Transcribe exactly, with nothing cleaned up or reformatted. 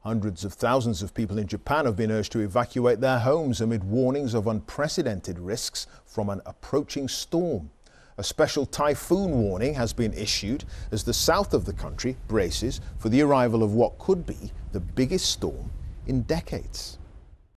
Hundreds of thousands of people in Japan have been urged to evacuate their homes amid warnings of unprecedented risks from an approaching storm. A special typhoon warning has been issued as the south of the country braces for the arrival of what could be the biggest storm in decades.